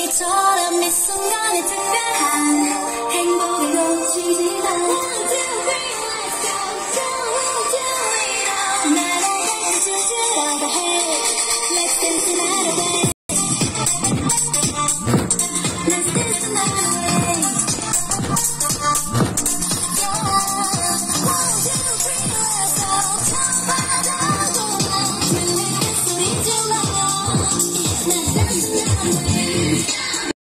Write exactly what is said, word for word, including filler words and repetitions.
별빛처럼 이 순간이 특별한 행복을 놓치지 마. 나를 해주지 않아.